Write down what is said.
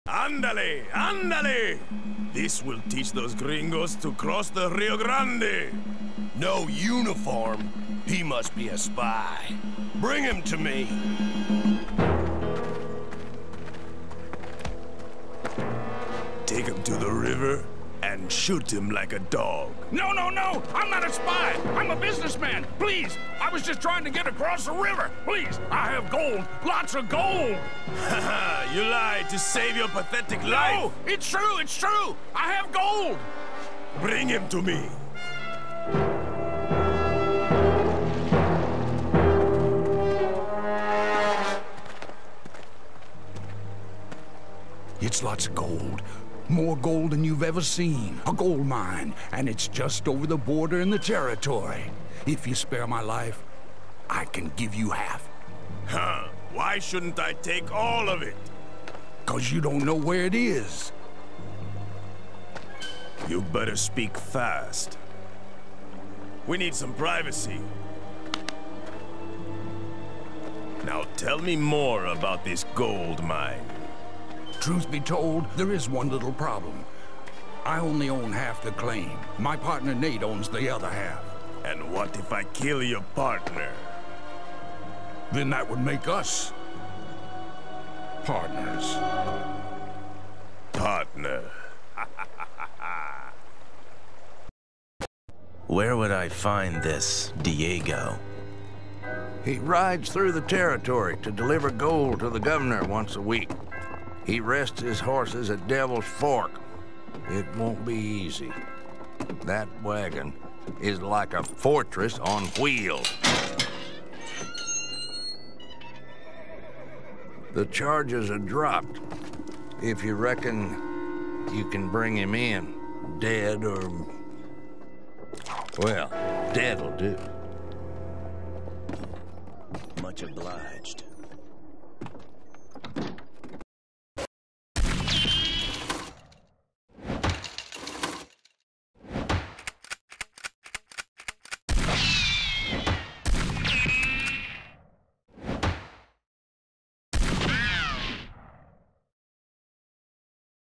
Ándale, ándale! This will teach those gringos to cross the Rio Grande. No uniform. He must be a spy. Bring him to me. Take him to the river and shoot him like a dog. No, no, no! I'm not a spy! I'm a businessman! Please! I was just trying to get across the river! Please! I have gold! Lots of gold! Haha, you lied to save your pathetic life! No! It's true! It's true! I have gold! Bring him to me! It's lots of gold. More gold than you've ever seen. A gold mine, and it's just over the border in the territory. If you spare my life, I can give you half. Huh? Why shouldn't I take all of it? 'Cause you don't know where it is. You better speak fast. We need some privacy. Now tell me more about this gold mine. Truth be told, there is one little problem. I only own half the claim. My partner Nate owns the other half. And what if I kill your partner? Then that would make us partners. Partner. Where would I find this Diego? He rides through the territory to deliver gold to the governor once a week. He rests his horses at Devil's Fork. It won't be easy. That wagon is like a fortress on wheels. The charges are dropped. If you reckon you can bring him in, dead or... well, dead'll do. Much obliged.